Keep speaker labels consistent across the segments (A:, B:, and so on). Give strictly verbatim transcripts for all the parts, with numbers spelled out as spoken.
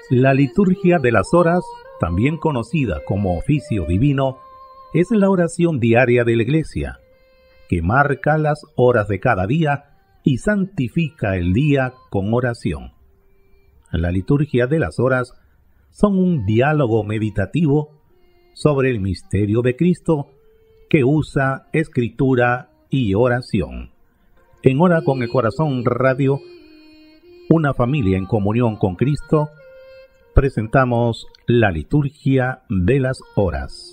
A: La liturgia de las horas, también conocida como oficio divino, es la oración diaria de la Iglesia, que marca las horas de cada día y santifica el día con oración. La liturgia de las horas son un diálogo meditativo sobre el misterio de Cristo que usa escritura y oración. En Hora con el Corazón Radio, una familia en comunión con Cristo, presentamos la liturgia de las horas.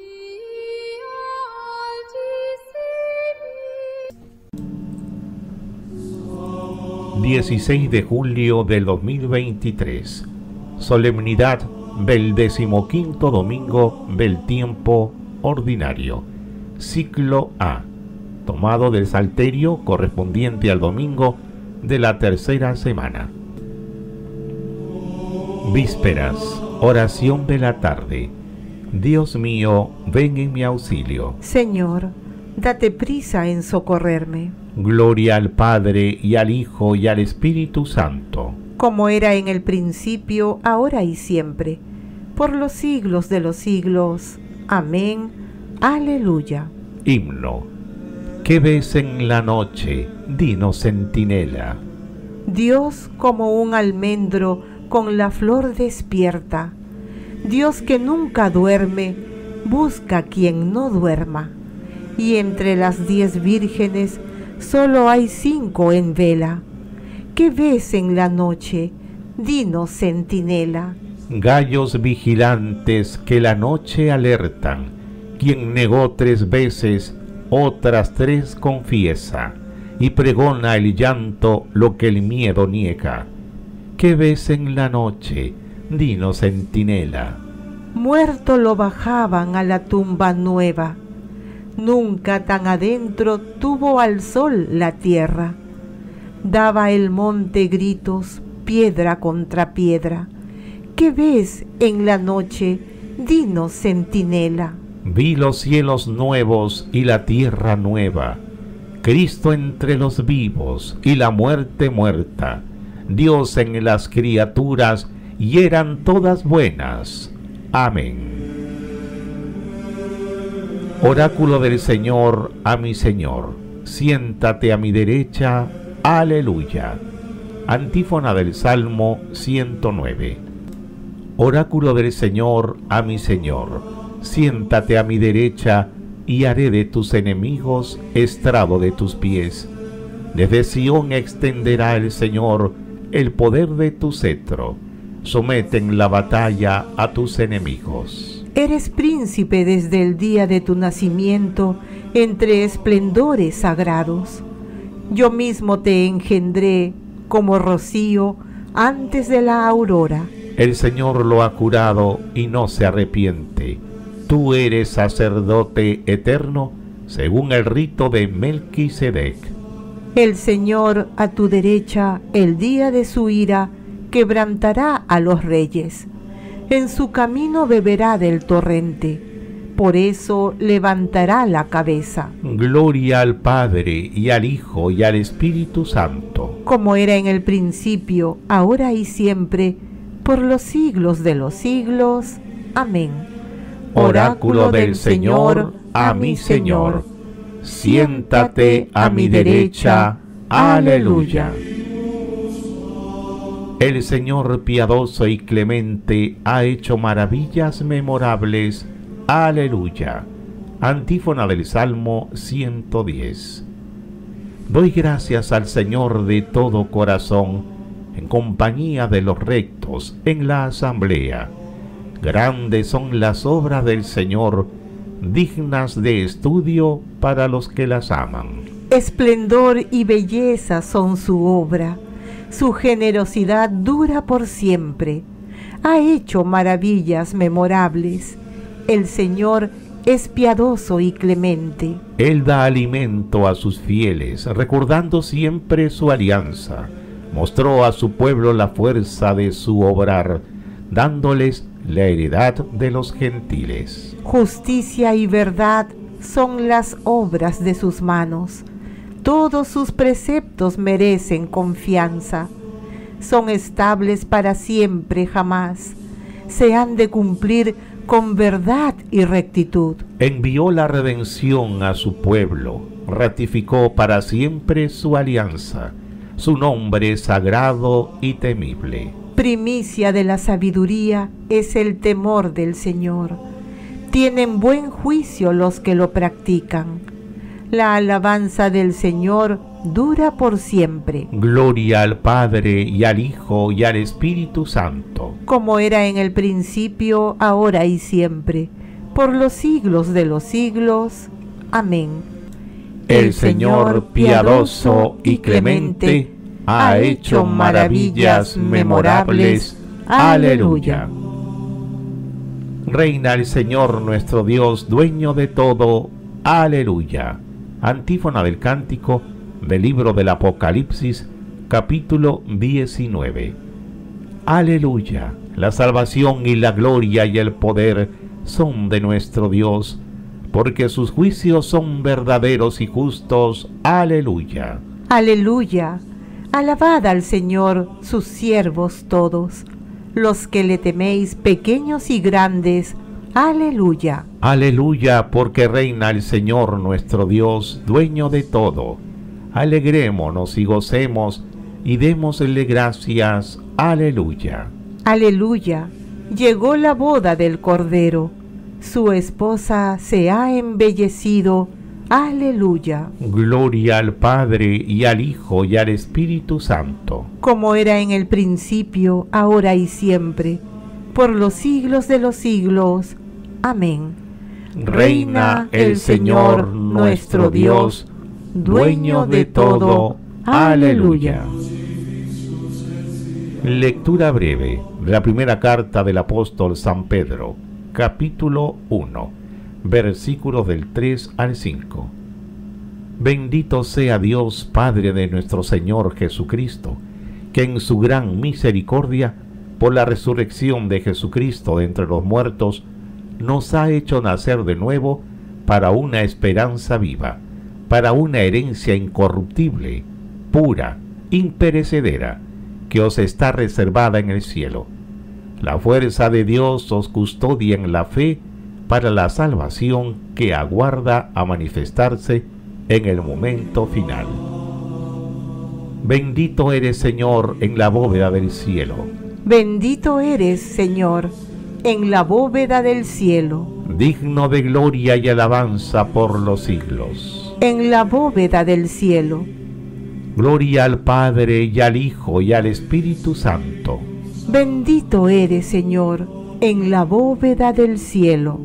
A: dieciséis de julio del dos mil veintitrés, solemnidad del decimoquinto domingo del tiempo ordinario, ciclo A, tomado del Salterio correspondiente al domingo de la tercera semana. Vísperas, oración de la tarde. Dios mío, ven en mi auxilio.
B: Señor, date prisa en socorrerme.
A: Gloria al Padre, y al Hijo, y al Espíritu Santo.
B: Como era en el principio, ahora y siempre, por los siglos de los siglos. Amén. Aleluya.
A: Himno. ¿Qué ves en la noche? Dinos, centinela.
B: Dios como un almendro con la flor despierta. Dios que nunca duerme, busca quien no duerma. Y entre las diez vírgenes, solo hay cinco en vela. ¿Qué ves en la noche? Dinos, centinela.
A: Gallos vigilantes que la noche alertan. Quien negó tres veces, otras tres confiesa, y pregona el llanto lo que el miedo niega. ¿Qué ves en la noche? Dinos, centinela.
B: Muerto lo bajaban a la tumba nueva. Nunca tan adentro tuvo al sol la tierra. Daba el monte gritos, piedra contra piedra. ¿Qué ves en la noche? Dinos, centinela.
A: Vi los cielos nuevos y la tierra nueva, Cristo entre los vivos y la muerte muerta, Dios en las criaturas, y eran todas buenas. Amén. Oráculo del Señor a mi Señor, siéntate a mi derecha. Aleluya. Antífona del Salmo ciento nueve. Oráculo del Señor a mi Señor, siéntate a mi derecha, y haré de tus enemigos estrado de tus pies. Desde Sión extenderá el Señor el poder de tu cetro. Somete en la batalla a tus enemigos.
B: Eres príncipe desde el día de tu nacimiento, entre esplendores sagrados. Yo mismo te engendré como rocío antes de la aurora.
A: El Señor lo ha curado y no se arrepiente. Tú eres sacerdote eterno, según el rito de Melquisedec.
B: El Señor a tu derecha, el día de su ira, quebrantará a los reyes. En su camino beberá del torrente, por eso levantará la cabeza.
A: Gloria al Padre, y al Hijo, y al Espíritu Santo.
B: Como era en el principio, ahora y siempre, por los siglos de los siglos. Amén.
A: Oráculo del Señor a mi Señor, siéntate a mi derecha. Aleluya. El Señor piadoso y clemente ha hecho maravillas memorables. Aleluya. Antífona del Salmo ciento diez. Doy gracias al Señor de todo corazón, en compañía de los rectos en la asamblea. Grandes son las obras del Señor, dignas de estudio para los que las aman.
B: Esplendor y belleza son su obra, su generosidad dura por siempre. Ha hecho maravillas memorables. El Señor es piadoso y clemente.
A: Él da alimento a sus fieles, recordando siempre su alianza. Mostró a su pueblo la fuerza de su obrar, dándoles la heredad de los gentiles.
B: Justicia y verdad son las obras de sus manos. Todos sus preceptos merecen confianza. son estables para siempre jamás. Se han de cumplir con verdad y rectitud.
A: Envió la redención a su pueblo, ratificó para siempre su alianza. Su nombre es sagrado y temible.
B: Primicia de la sabiduría es el temor del Señor. Tienen buen juicio los que lo practican. La alabanza del Señor dura por siempre.
A: Gloria al Padre y al Hijo y al Espíritu Santo.
B: Como era en el principio, ahora y siempre, por los siglos de los siglos. Amén.
A: El Señor piadoso y clemente ha hecho maravillas memorables. Aleluya. Reina el Señor nuestro Dios, dueño de todo. Aleluya. Antífona del cántico del libro del Apocalipsis, capítulo diecinueve. Aleluya. La salvación y la gloria y el poder son de nuestro Dios, porque sus juicios son verdaderos y justos. Aleluya.
B: Aleluya. Alabad al Señor, sus siervos todos, los que le teméis, pequeños y grandes. Aleluya.
A: Aleluya, porque reina el Señor nuestro Dios, dueño de todo. Alegrémonos y gocemos y démosle gracias. Aleluya.
B: Aleluya. Llegó la boda del Cordero. Su esposa se ha embellecido. Aleluya.
A: Gloria al Padre y al Hijo y al Espíritu Santo.
B: Como era en el principio, ahora y siempre, por los siglos de los siglos. Amén.
A: Reina el Señor nuestro Dios, dueño de todo. Aleluya. Lectura breve de la primera carta del apóstol San Pedro, capítulo uno, versículos del tres al cinco. Bendito sea Dios, Padre de nuestro Señor Jesucristo, que en su gran misericordia, por la resurrección de Jesucristo de entre los muertos, nos ha hecho nacer de nuevo para una esperanza viva, para una herencia incorruptible, pura, imperecedera, que os está reservada en el cielo. La fuerza de Dios os custodia en la fe para la salvación que aguarda a manifestarse en el momento final. Bendito eres, Señor, en la bóveda del cielo.
B: Bendito eres, Señor, en la bóveda del cielo.
A: Digno de gloria y alabanza por los siglos.
B: En la bóveda del cielo.
A: Gloria al Padre y al Hijo y al Espíritu Santo.
B: Bendito eres, Señor, en la bóveda del cielo.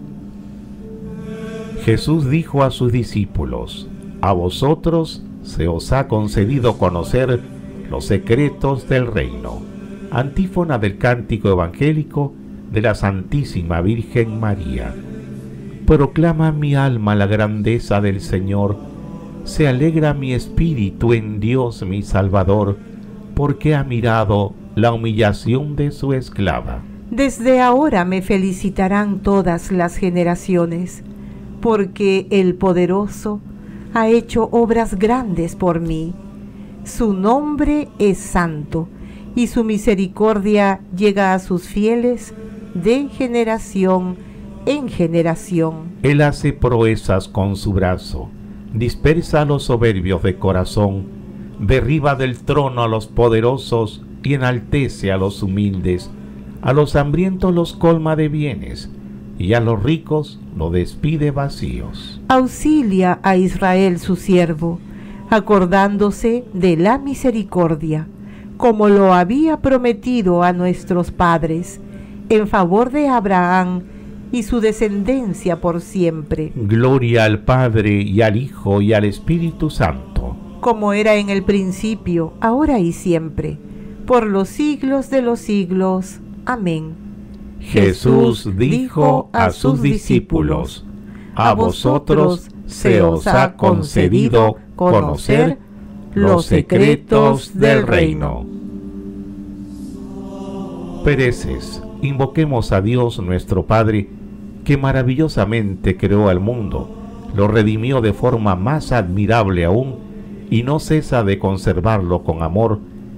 A: Jesús dijo a sus discípulos: a vosotros se os ha concedido conocer los secretos del reino. Antífona del cántico evangélico de la Santísima Virgen María. Proclama mi alma la grandeza del Señor, se alegra mi espíritu en Dios mi Salvador, porque ha mirado la humillación de su esclava.
B: Desde ahora me felicitarán todas las generaciones, porque el Poderoso ha hecho obras grandes por mí. Su nombre es santo, y su misericordia llega a sus fieles de generación en generación.
A: Él hace proezas con su brazo, dispersa a los soberbios de corazón, derriba del trono a los poderosos y enaltece a los humildes. A los hambrientos los colma de bienes, y a los ricos los despide vacíos.
B: Auxilia a Israel su siervo, acordándose de la misericordia, como lo había prometido a nuestros padres, en favor de Abraham y su descendencia por siempre.
A: Gloria al Padre y al Hijo y al Espíritu Santo.
B: Como era en el principio, ahora y siempre, por los siglos de los siglos. Amén.
A: Jesús dijo a sus discípulos: a vosotros se os ha concedido conocer los secretos del reino. Pereces, invoquemos a Dios nuestro Padre, que maravillosamente creó al mundo, lo redimió de forma más admirable aún, y no cesa de conservarlo con amor,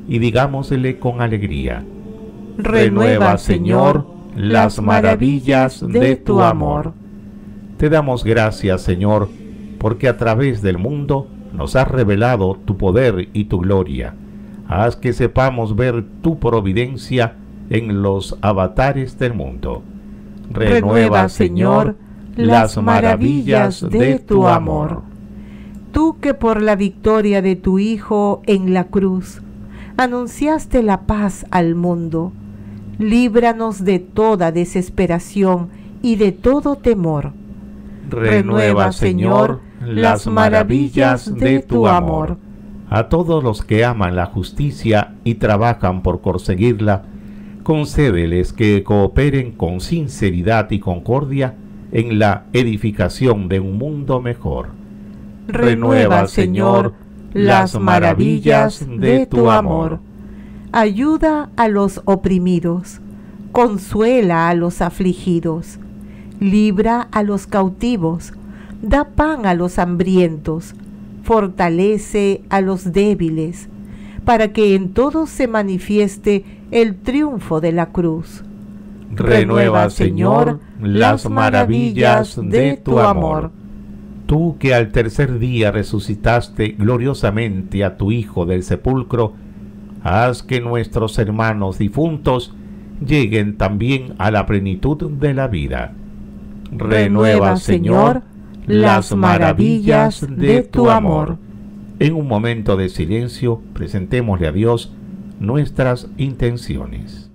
A: y digámosle con alegría:
B: Renueva, Señor, las maravillas de tu amor.
A: Te damos gracias, Señor, porque a través del mundo nos has revelado tu poder y tu gloria. Haz que sepamos ver tu providencia en los avatares del mundo.
B: Renueva, Señor, las maravillas de tu amor. Tú que por la victoria de tu Hijo en la cruz anunciaste la paz al mundo, líbranos de toda desesperación y de todo temor.
A: Renueva, Señor, las maravillas de tu amor. A todos los que aman la justicia y trabajan por conseguirla, concédeles que cooperen con sinceridad y concordia en la edificación de un mundo mejor.
B: Renueva, Señor, las maravillas de tu amor. Ayuda a los oprimidos, consuela a los afligidos, libra a los cautivos, da pan a los hambrientos, fortalece a los débiles, para que en todos se manifieste el triunfo de la cruz.
A: Renueva, Señor, las maravillas de tu amor. Tú que al tercer día resucitaste gloriosamente a tu Hijo del sepulcro, haz que nuestros hermanos difuntos lleguen también a la plenitud de la vida.
B: Renueva, Señor, las maravillas de tu amor.
A: En un momento de silencio, presentémosle a Dios nuestras intenciones.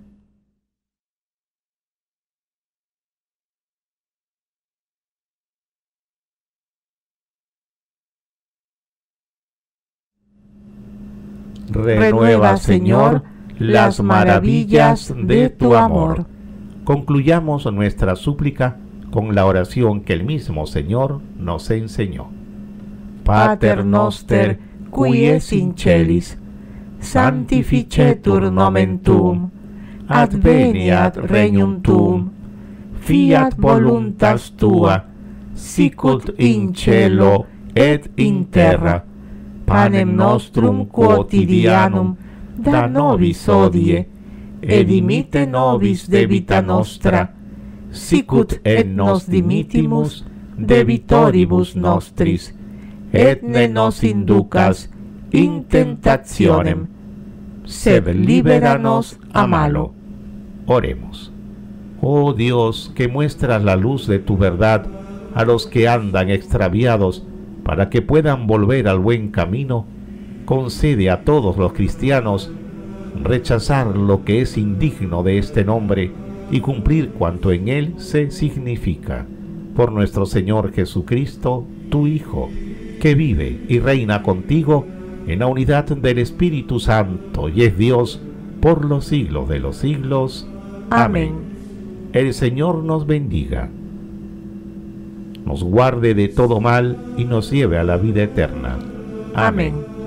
B: Renueva, Señor, las maravillas de tu amor.
A: Concluyamos nuestra súplica con la oración que el mismo Señor nos enseñó.
B: Pater noster, qui es in celis, sanctificetur nomen tuum, adveniat regnum tuum, fiat voluntas tua, sicut in cielo et in terra. Panem nostrum quotidianum da nobis hodie, et dimitte nobis debita nostra, sicut et nos dimittimus debitoribus nostris, et ne nos inducas in tentationem, sed libera nos a malo.
A: Oremos. Oh Dios, que muestras la luz de tu verdad a los que andan extraviados, para que puedan volver al buen camino, concede a todos los cristianos rechazar lo que es indigno de este nombre y cumplir cuanto en él se significa. Por nuestro Señor Jesucristo, tu Hijo, que vive y reina contigo en la unidad del Espíritu Santo y es Dios por los siglos de los siglos. Amén. El Señor nos bendiga, nos guarde de todo mal y nos lleve a la vida eterna. Amén.